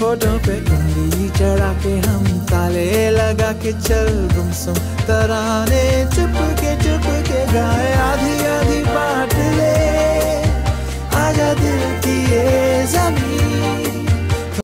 होठों पे कुंडी चढ़ा के हम ताले लगा के चल गुमसुम तराने चुप के गाए आधी आधी बात ले आजा दिल की ये ज़मीं